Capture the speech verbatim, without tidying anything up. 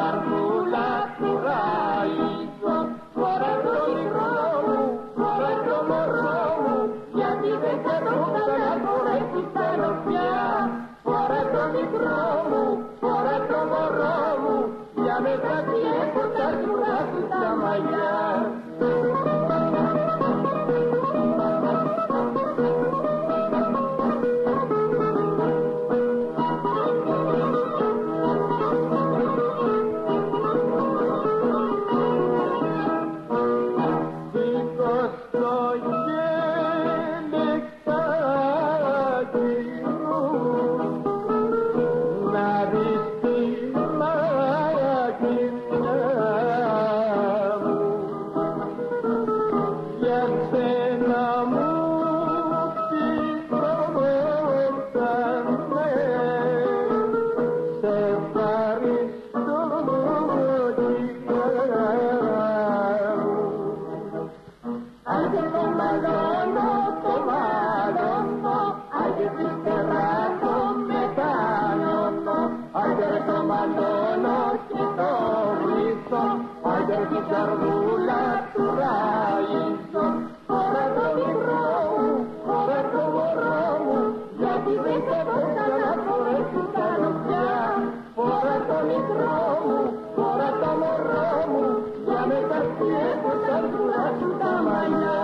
καρδούλα του ράησο. Φορά το μικρό μου, φορά το μωρό μου, γιατί δεν καθόταν να φορέσεις τα νοπιά. Φορά το μικρό μου, φορά το μωρό μου, για με κρατιέσω τα σουρά του τα μαλλιά. Την καρδούλα του ράησο. Φορά το μικρό μου, φορά το μωρό μου, γιατί δεν καθόταν να φορέσεις τα νοπιά. Φορά το μικρό μου, φορά το μωρό μου, για με τα σκέφω τα σουρά σου τα μαλλιά.